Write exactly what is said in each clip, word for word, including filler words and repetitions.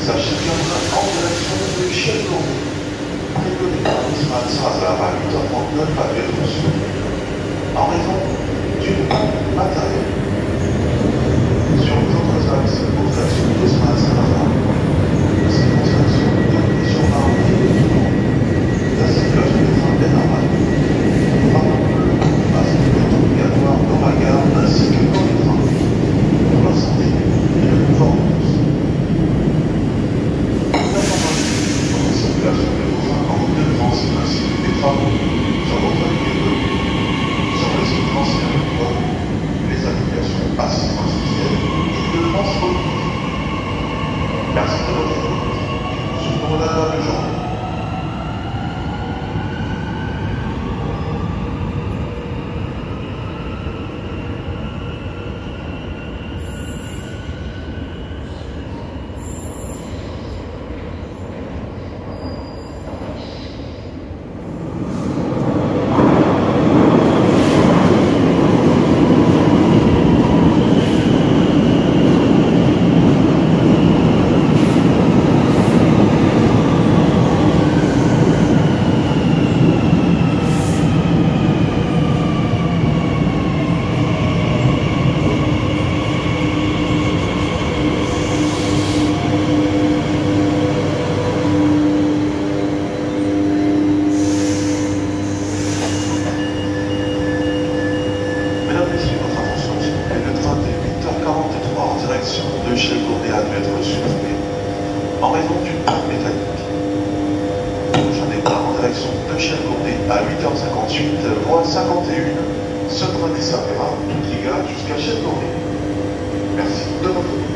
Sachez qu'il y aura en direction de Château. Le départ sera de Saint-Lazare à huit heures trente-neuf à Véronce. En raison d'une panne matérielle. Sur les autres axes, aux actions de Saint-Lazare, ces constructions et sur la la circulation des trains est normale. Par contre, parce qu'il est obligatoire dans la gare ainsi que dans les trains. Pour la santé et le confort de tous. Pour la circulation des trains en route de France ainsi que des travaux sur votre ligne de sur le site ancien les applications assistance visuelle et de transport. Merci de votre écoute. Je vous souhaite une bonne journée. De Château-Gourdé a dû être supprimé en raison d'une panne mécanique. Prochain départ en direction de Château-Gourdé à huit heures cinquante-huit, voie cinquante et un. Ce train desservira toutes les gares jusqu'à Château-Gourdé. Merci de votre écoute.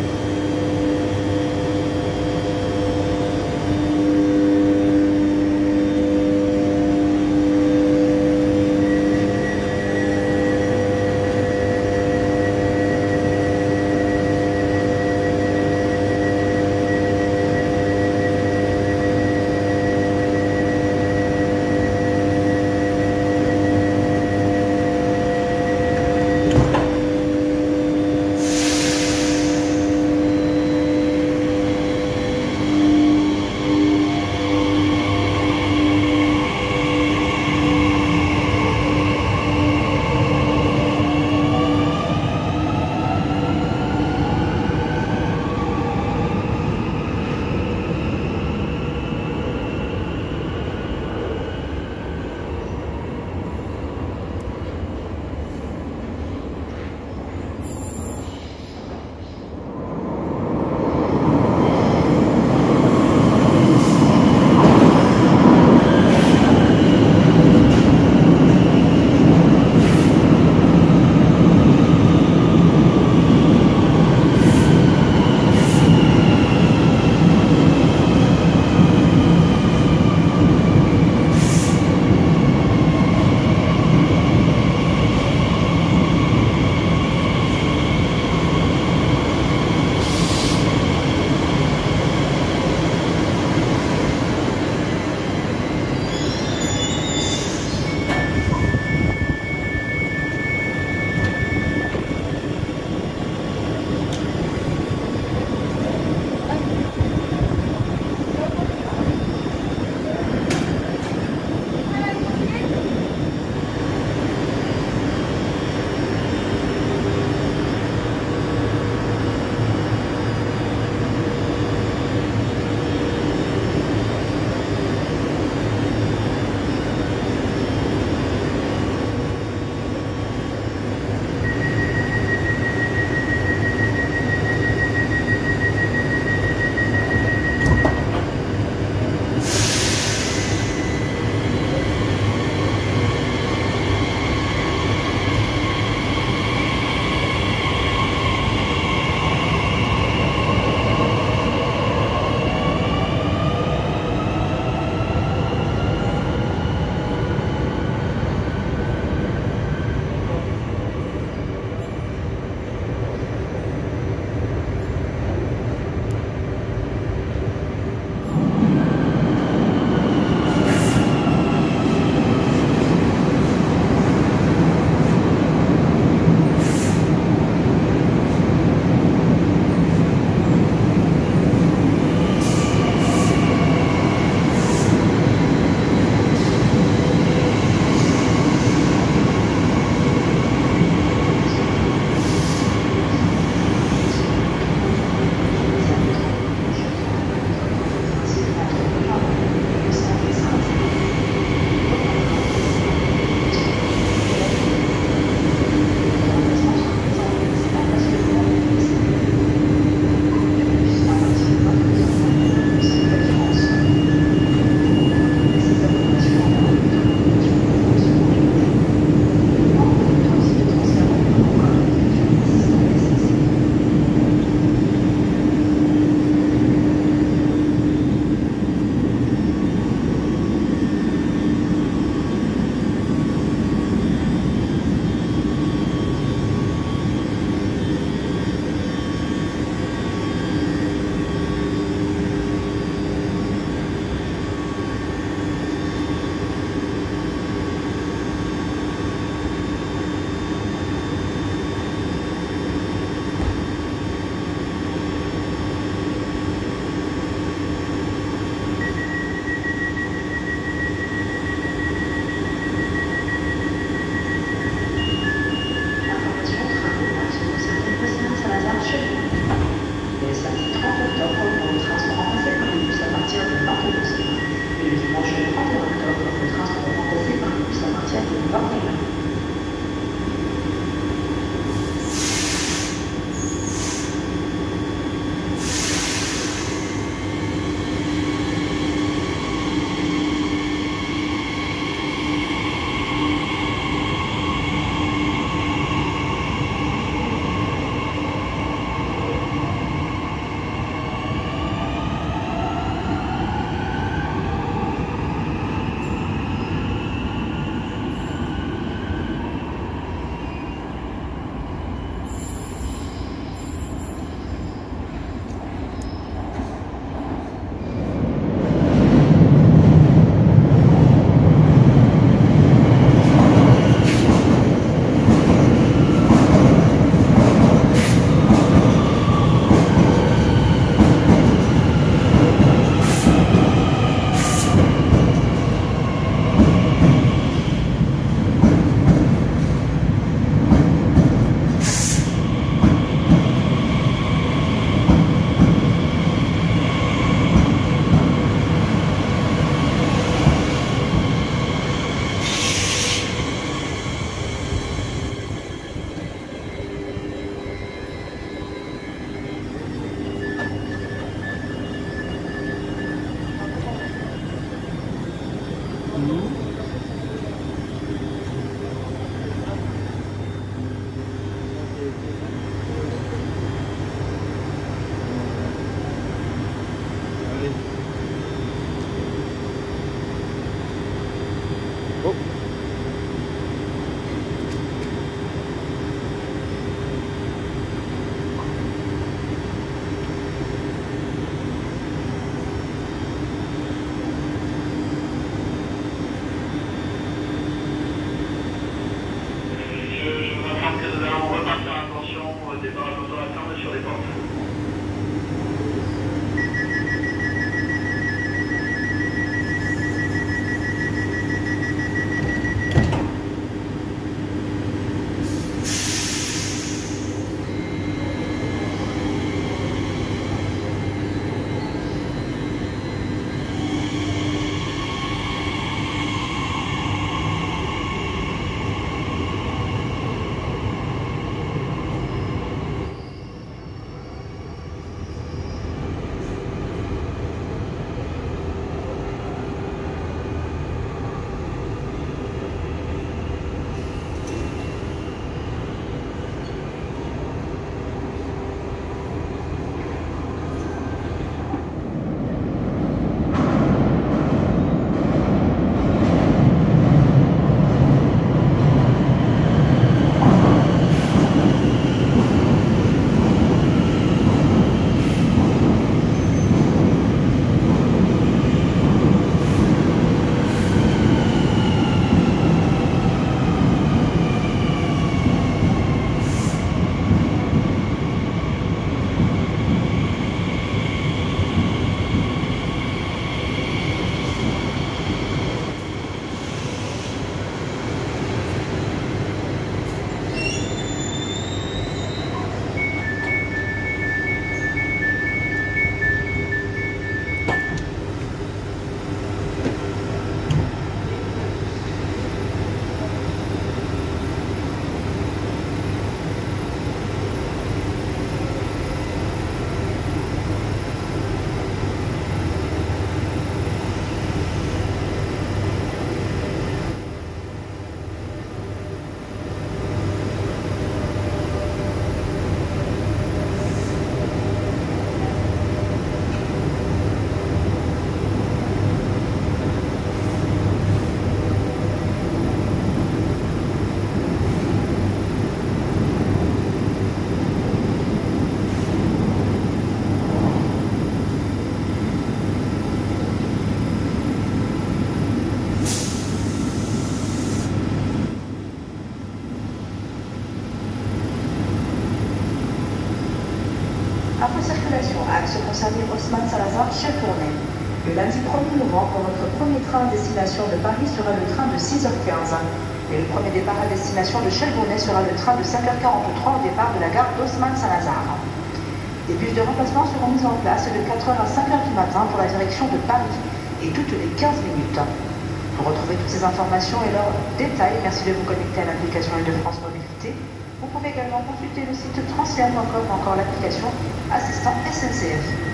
Info circulation, axe concerné Haussmann-Saint-Lazare, Chelles-Tournai. Le lundi premier novembre, notre premier train à destination de Paris sera le train de six heures quinze. Et le premier départ à destination de Chelles-Tournai sera le train de cinq heures quarante-trois au départ de la gare d'Haussmann-Saint-Lazare. Des bus de remplacement seront mis en place de quatre heures à cinq heures du matin pour la direction de Paris et toutes les quinze minutes. Pour retrouver toutes ces informations et leurs détails, merci de vous connecter à l'application Île-de-France Mobilité. Vous pouvez également consulter le site transfert point com ou encore l'application Assistant S N C F.